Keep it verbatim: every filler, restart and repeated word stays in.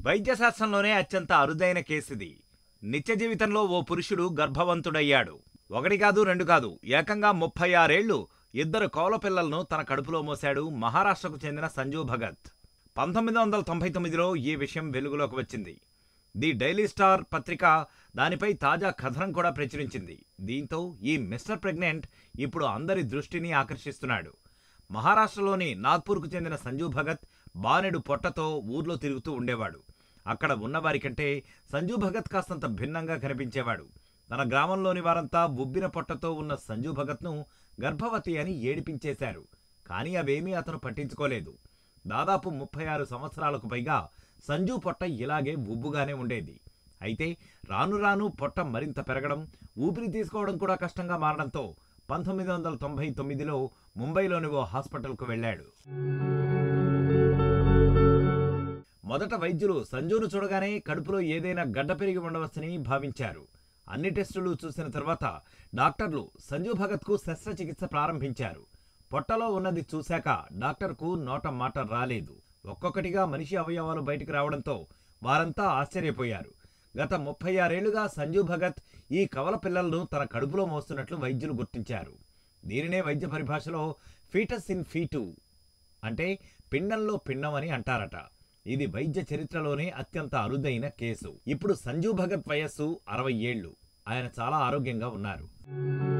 వైద్యశాస్త్రంలోనే అత్యంత అరుదైన కేసిది. నిత్య జీవితంలో ఓ పురుషుడు గర్భవంతుడయ్యాడు. ఒకటి కాదు రెండు కాదు, ఏకంగా ముప్పై ఆరేళ్లు ఇద్దరు కౌలపిల్లలను తన కడుపులో మోశాడు మహారాష్ట్రకు చెందిన సంజు భగత్. పంతొమ్మిది వందల తొంభై తొమ్మిదిలో ఈ విషయం వెలుగులోకి వచ్చింది. ది డైలీ స్టార్ పత్రిక దానిపై తాజా కథనం కూడా ప్రచురించింది. దీంతో ఈ మిస్టర్ ప్రెగ్నెంట్ ఇప్పుడు అందరి దృష్టిని ఆకర్షిస్తున్నాడు. మహారాష్ట్రలోని నాగ్పూర్కు చెందిన సంజు భగత్ బానెడు పొట్టతో ఊర్లో తిరుగుతూ ఉండేవాడు. అక్కడ ఉన్నవారి కంటే సంజు భగత్ కాస్తంత భిన్నంగా కనిపించేవాడు. తన గ్రామంలోని వారంతా ఉబ్బిన పొట్టతో ఉన్న సంజు భగత్ను గర్భవతి అని ఏడిపించేశారు. కానీ అవేమీ అతను పట్టించుకోలేదు. దాదాపు ముప్పై ఆరు సంవత్సరాలకు పైగా సంజు పొట్ట ఇలాగే ఉబ్బుగానే ఉండేది. అయితే రాను రాను పొట్ట మరింత పెరగడం, ఊపిరి తీసుకోవడం కూడా కష్టంగా మారడంతో పంతొమ్మిది వందల తొంభై తొమ్మిదిలో ముంబైలోని ఓ హాస్పిటల్కు వెళ్ళాడు. మొదట వైద్యులు సంజును చూడగానే కడుపులో ఏదైనా గడ్డ పెరిగి ఉండవచ్చని భావించారు. అన్ని టెస్టులు చూసిన తర్వాత డాక్టర్లు సంజు భగత్కు శస్త్రచికిత్స ప్రారంభించారు. పొట్టలో ఉన్నది చూశాక డాక్టర్కు నోట మాట రాలేదు. ఒక్కొక్కటిగా మనిషి అవయవాలు బయటికి రావడంతో వారంతా ఆశ్చర్యపోయారు. గత ముప్పై ఆరేళ్లుగా సంజు భగత్ ఈ కవల పిల్లలను తన కడుపులో మోస్తున్నట్లు వైద్యులు గుర్తించారు. దీనినే వైద్య పరిభాషలో ఫీటస్ ఇన్ ఫీటు అంటే పిండంలో పిండం అని అంటారట. ఇది వైద్య చరిత్రలోనే అత్యంత అరుదైన కేసు. ఇప్పుడు సంజు భగత్ వయస్సు అరవై ఏళ్లు. ఆయన చాలా ఆరోగ్యంగా ఉన్నారు.